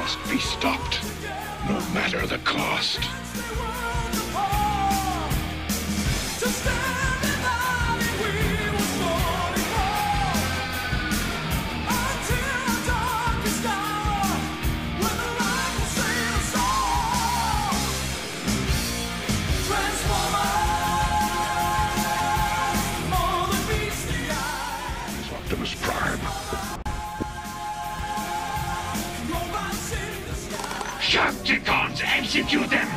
must be stopped, no matter the cost. Optimus Prime. Sharpticons, execute them!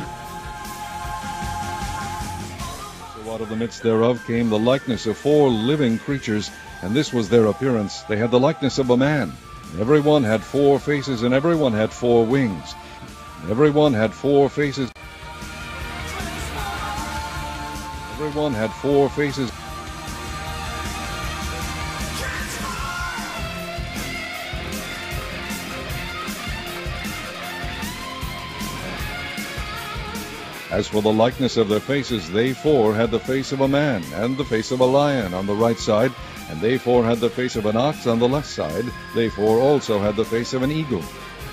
So out of the midst thereof came the likeness of 4 living creatures, and this was their appearance. They had the likeness of a man. Every one had 4 faces, and every one had 4 wings. Every one had 4 faces. Every one had 4 faces. As for the likeness of their faces, they 4 had the face of a man, and the face of a lion on the right side, and they 4 had the face of an ox on the left side. They 4 also had the face of an eagle.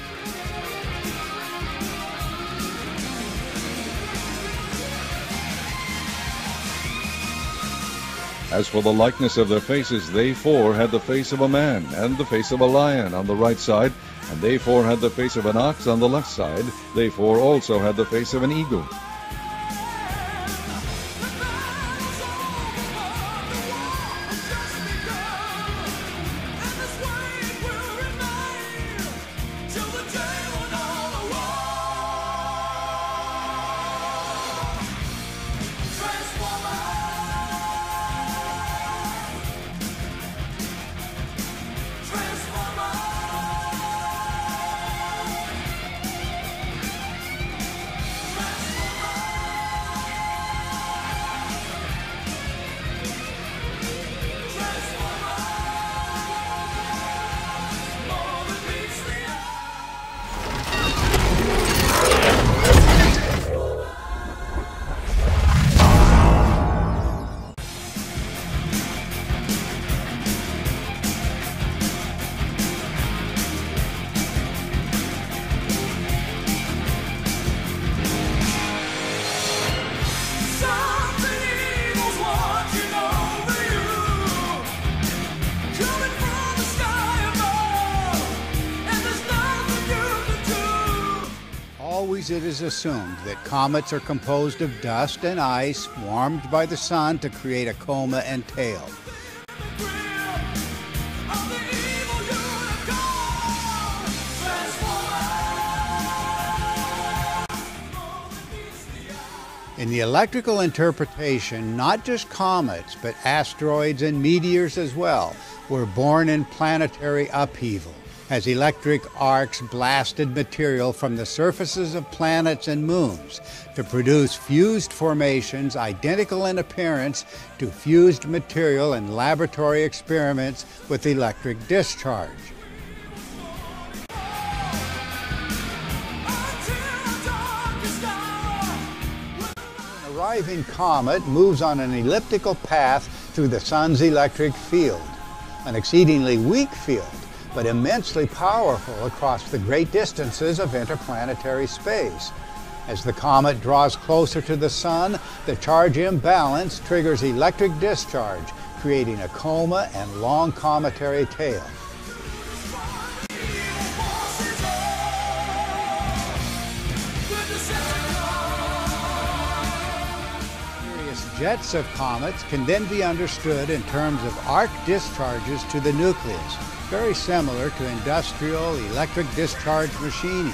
As for the likeness of their faces, they 4 had the face of a man, and the face of a lion on the right side, and they 4 had the face of an ox on the left side. They 4 also had the face of an eagle. Always it is assumed that comets are composed of dust and ice warmed by the sun to create a coma and tail. In the electrical interpretation, not just comets, but asteroids and meteors as well were born in planetary upheaval, as electric arcs blasted material from the surfaces of planets and moons to produce fused formations identical in appearance to fused material in laboratory experiments with electric discharge. An arriving comet moves on an elliptical path through the sun's electric field, an exceedingly weak field, but immensely powerful across the great distances of interplanetary space. As the comet draws closer to the sun, the charge imbalance triggers electric discharge, creating a coma and long cometary tail. Various jets of comets can then be understood in terms of arc discharges to the nucleus, very similar to industrial electric discharge machining.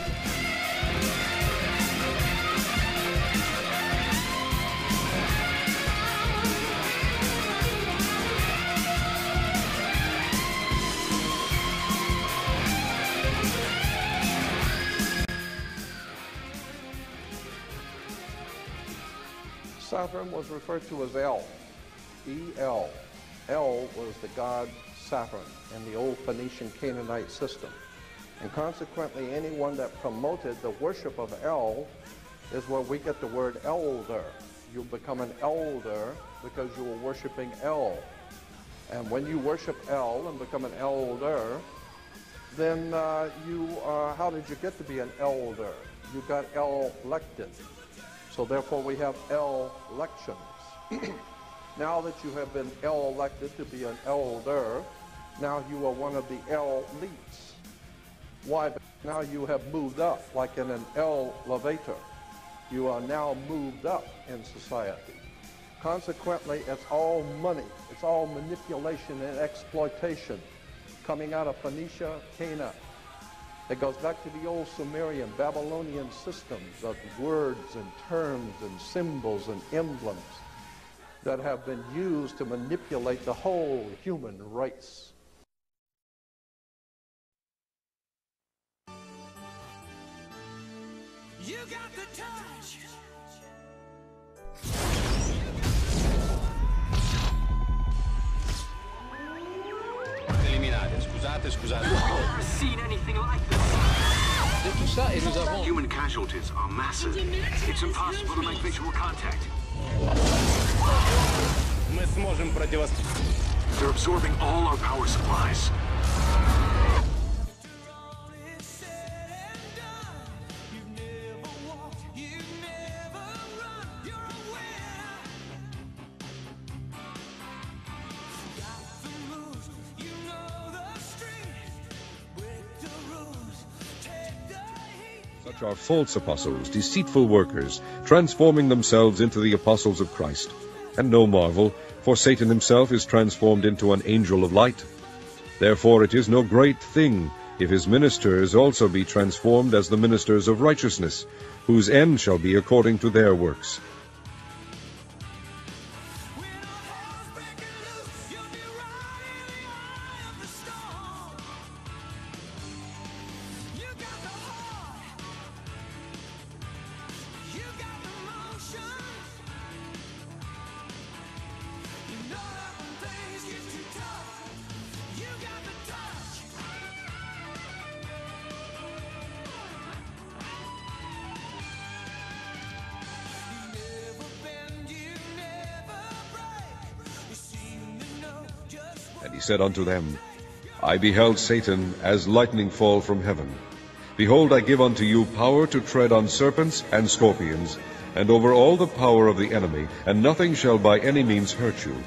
Saturn was referred to as El, E-L. El was the god Saturn in the old Phoenician Canaanite system. And consequently, anyone that promoted the worship of El is where we get the word elder. You become an elder because you were worshiping El. And when you worship El and become an elder, then how did you get to be an elder? You got elected. So therefore we have elections. Now that you have been elected to be an elder, now you are one of the elites. Why? Now you have moved up, like in an elevator. You are now moved up in society. Consequently, it's all money. It's all manipulation and exploitation coming out of Phoenicia, Canaan. It goes back to the old Sumerian, Babylonian systems of words and terms and symbols and emblems that have been used to manipulate the whole human race. You got the touch. Eliminate, scusate. I've never seen anything like this. Human casualties are massive. It's impossible to make visual contact. Мы сможем противостоять. They're absorbing all our power supplies. Such are false apostles, deceitful workers, transforming themselves into the apostles of Christ. And no marvel, for Satan himself is transformed into an angel of light. Therefore it is no great thing if his ministers also be transformed as the ministers of righteousness, whose end shall be according to their works. And he said unto them, I beheld Satan as lightning fall from heaven. Behold, I give unto you power to tread on serpents and scorpions, and over all the power of the enemy, and nothing shall by any means hurt you.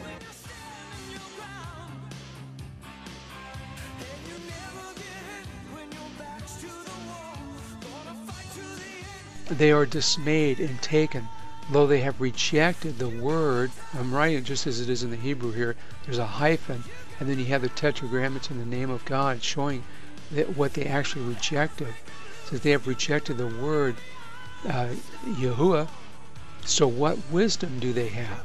They are dismayed and taken, though they have rejected the word. I'm writing it just as it is in the Hebrew here. There's a hyphen, and then you have the tetragrammaton, the name of God, showing that what they actually rejected. It says they have rejected the word Yahuwah. So what wisdom do they have?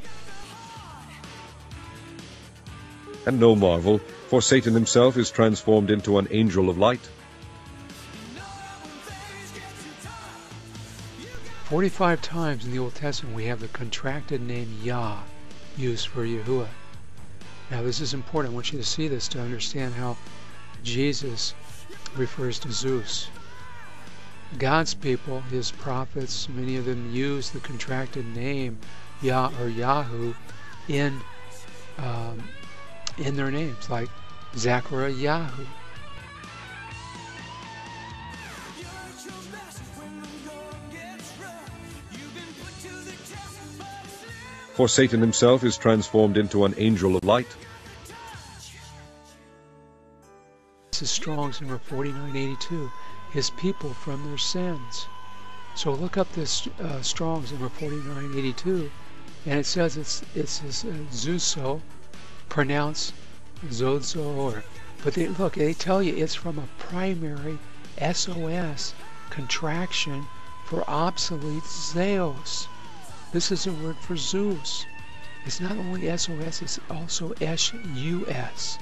And no marvel, for Satan himself is transformed into an angel of light. 45 times in the Old Testament we have the contracted name Yah used for Yahuwah. Now this is important. I want you to see this to understand how Jesus refers to Zeus. God's people, his prophets, many of them use the contracted name Yah or Yahu in their names, like Zachariah. For Satan himself is transformed into an angel of light. This is Strong's number 4982. His people from their sins. So look up this Strong's number 4982, and it says it's Zuso, pronounced Zozo, but they tell you it's from a primary SOS contraction for obsolete Zeus. This is a word for Zeus. It's not only SOS, it's also SUS.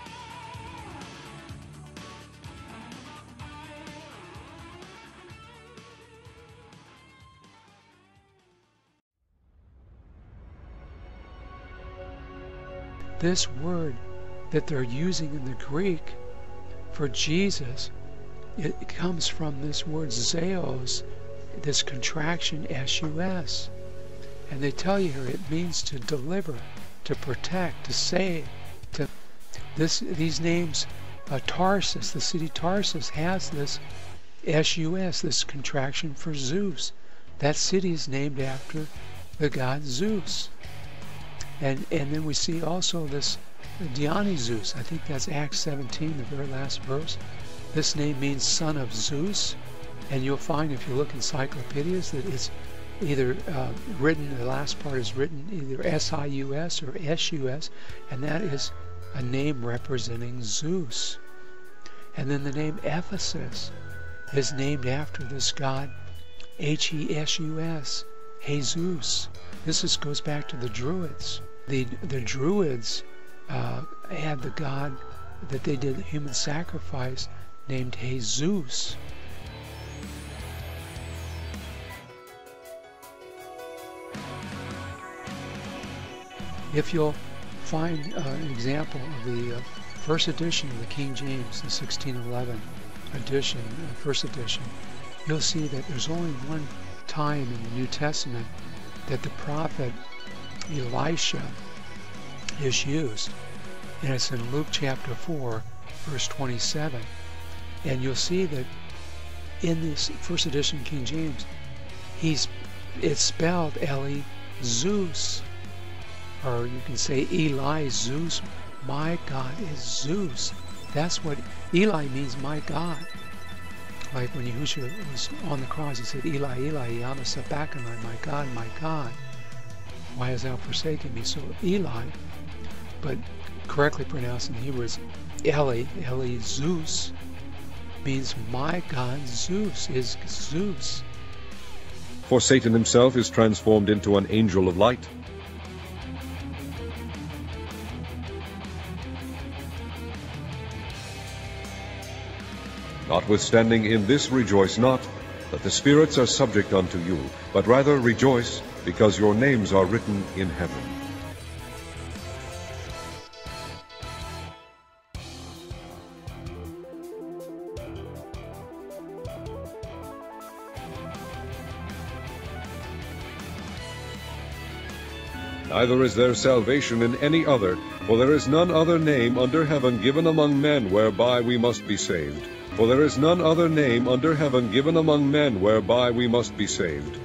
This word that they're using in the Greek for Jesus, it comes from this word Zeus, this contraction SUS. And they tell you here it means to deliver, to protect, to save. These names Tarsus, the city Tarsus, has this S-U-S, this contraction for Zeus. That city is named after the god Zeus. And then we see also this Dionysus. I think that's Acts 17, the very last verse. This name means son of Zeus, and you'll find if you look in encyclopedias that it's either written, the last part is written either S-I-U-S or S-U-S, and that is a name representing Zeus. And then the name Ephesus is named after this god H-E-S-U-S, Jesus. This goes back to the Druids. The Druids had the god that they did human sacrifice named Jesus. If you'll find an example of the first edition of the King James, the 1611 edition, first edition, you'll see that there's only one time in the New Testament that the prophet Elisha is used, and it's in Luke chapter 4, verse 27. And you'll see that in this first edition King James, it's spelled Eli Zeus, or you can say Eli Zeus. My God is Zeus. That's what Eli means, my God. Like when Yahushua was on the cross, he said, Eli, Eli, lama sabachthani, my God, why hast thou forsaken me? So Eli, but correctly pronounced in Hebrew is Eli Zeus, means my God Zeus is Zeus. For Satan himself is transformed into an angel of light. Notwithstanding in this rejoice not, that the spirits are subject unto you, but rather rejoice, because your names are written in heaven. Neither is there salvation in any other, for there is none other name under heaven given among men whereby we must be saved. For there is none other name under heaven given among men whereby we must be saved.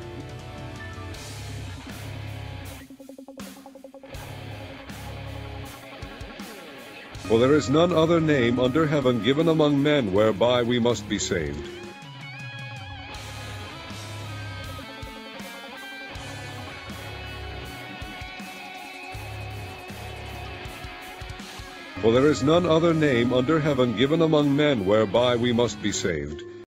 For there is none other name under heaven given among men whereby we must be saved. For there is none other name under heaven given among men whereby we must be saved.